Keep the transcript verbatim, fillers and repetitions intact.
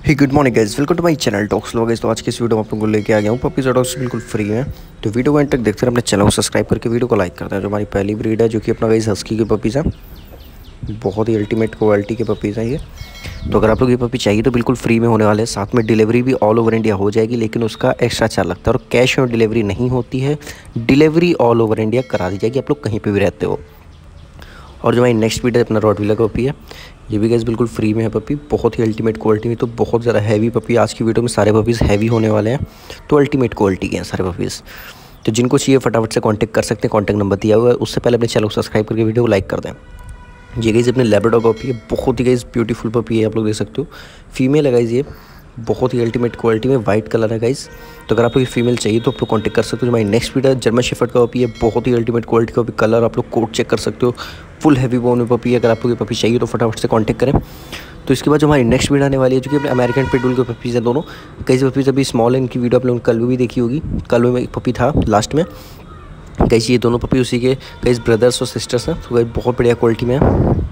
Hey good morning guys, welcome to my channel talks लो guys. तो आज की इस वीडियो में आप लोगों को लेके आ गया हूँ पपीज और डॉग्स बिल्कुल फ्री में। तो वीडियो को एंड तक देखते हैं, अपने चैनल को सब्सक्राइब करके वीडियो को लाइक करते हैं। जो हमारी पहली ब्रीड है जो कि अपना गाइस हस्की की पपीज़ है, बहुत ही अल्टीमेट क्वालिटी के पपीज़ हैं ये। तो अगर आप लोग ये पपी चाहिए तो बिल्कुल फ्री में होने वाले हैं। साथ में डिलीवरी भी ऑल ओवर इंडिया हो जाएगी, लेकिन उसका एक्स्ट्रा चार्ज लगता है और कैश ऑन डिलीवरी नहीं होती है। डिलीवरी ऑल ओवर इंडिया करा दी जाएगी, आप लोग कहीं पर भी रहते हो। और जो हमारी नेक्स्ट वीडियो अपना रॉटवीलर का पपी है, ये भी गैस बिल्कुल फ्री में है पपी, बहुत ही अल्टीमेट क्वालिटी में। तो बहुत ज़्यादा हैवी पपी, आज की वीडियो में सारे पपीज़ हैवी होने वाले हैं, तो अल्टीमेट क्वालिटी के हैं सारे पपीज़। तो जिनको चाहिए फटाफट से कांटेक्ट कर सकते हैं, कांटेक्ट नंबर दिया हुआ है। उससे पहले अपने चैनल को सब्सक्राइब करके वीडियो को लाइक कर दें। ये गैस अपने लैब्राडोर पपी है, बहुत ही गैस ब्यूटीफुल पपी है, आप लोग देख सकते हो। फीमेल है गाइज, ये बहुत ही अल्टीमेट क्वालिटी में, वाइट कलर है गाइज। तो अगर आपको ये फीमेल चाहिए तो आप लोग कॉन्टेक्ट कर सकते हो। जो हमारी नेक्स्ट वीडियो है जर्मन शेफर्ड का पपी है, बहुत ही अल्टीमेट क्वालिटी का पपी, कलर आप लोग कोट चेक कर सकते हो, फुल हैवी बोन में पपी है। अगर आपको ये पपी चाहिए तो फटाफट से कांटेक्ट करें। तो इसके बाद जो हमारी नेक्स्ट वीडियो आने वाली है जो कि अपने अमेरिकन पिटबुल के पपीज़ हैं दोनों। कई पपीज़ अभी स्मॉल है, इनकी वीडियो आप लोगों ने कल भी देखी होगी। कल में एक पपी था लास्ट में, कई ये दोनों पपी उसी के कई ब्रदर्स और सिस्टर्स हैं। तो कई बहुत बढ़िया क्वालिटी में है।